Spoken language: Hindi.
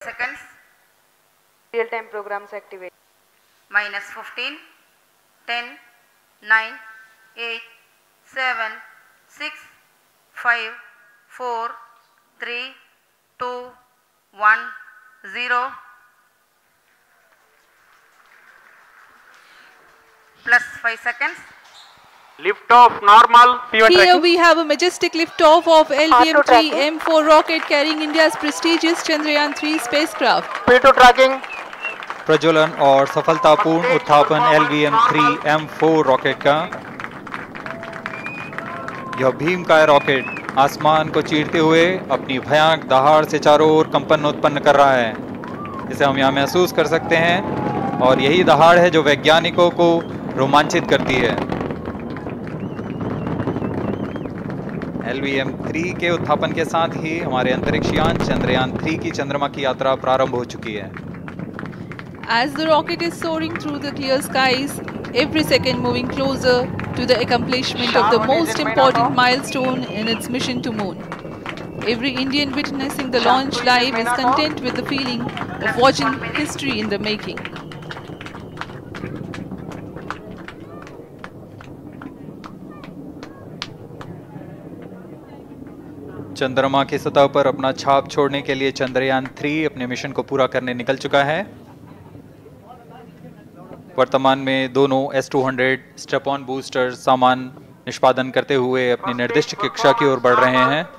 seconds. Real-time programs activate. -15, 10, 9, 8, 7, 6, 5, 4, 3, 2, 1, 0. Plus 5 seconds. Lift off normal. Here tracking. we have a majestic liftoff of LVM-3 M4 rocket carrying India's prestigious Chandrayaan-3 spacecraft. P2 tracking. प्रज्वलन और सफलतापूर्ण उत्थापन LVM-3 M4 रॉकेट का। यह भीमकाय रॉकेट आसमान को चीरते हुए अपनी भयानक दहाड़ से चारों ओर कंपन उत्पन्न कर रहा है। इसे हम यहाँ महसूस कर सकते हैं और यही दहाड़ है जो वैज्ञानिकों को रोमांचित करती है। LVM-3 के उत्थापन के साथ ही हमारे अंतरिक्ष यान चंद्रयान-3 की चंद्रमा की यात्रा प्रारंभ हो चुकी है। As the rocket is soaring through the clear skies, every second moving closer to the accomplishment of the most important milestone in its mission to moon. Every Indian witnessing the launch live is content with the feeling of watching history in the making. चंद्रमा की सतह पर अपना छाप छोड़ने के लिए चंद्रयान-3 अपने मिशन को पूरा करने निकल चुका है। वर्तमान में दोनों S-200 स्टेप ऑन बूस्टर सामान निष्पादन करते हुए अपनी निर्दिष्ट कक्षा की ओर बढ़ रहे हैं।